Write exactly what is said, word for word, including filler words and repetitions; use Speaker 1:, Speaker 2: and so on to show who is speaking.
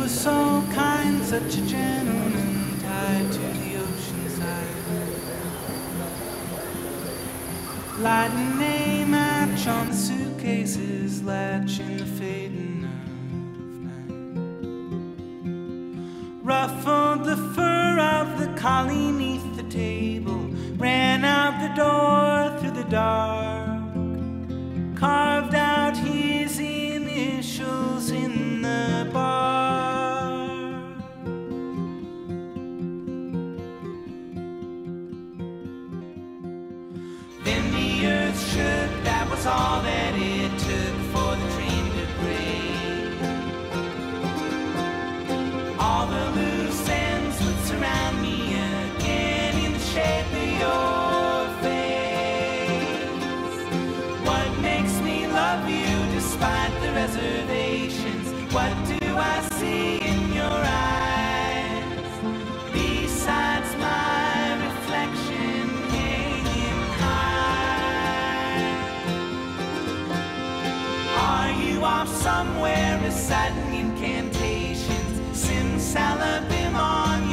Speaker 1: was so kind, such a gentleman tied to the ocean side. Lighting a match on the suitcases, latch in the fading of night. Ruffled the fur of the collie neath the table, ran out the door through the dark, carved out his initials in the bar. Then the earth shook, that was all that it took for the train to break. All the loose ends would surround me again in the shape of your face. What makes me love you despite the reservations? What do I see in your eyes besides my reflection hanging high? Are you off somewhere reciting incantations, simsalabim on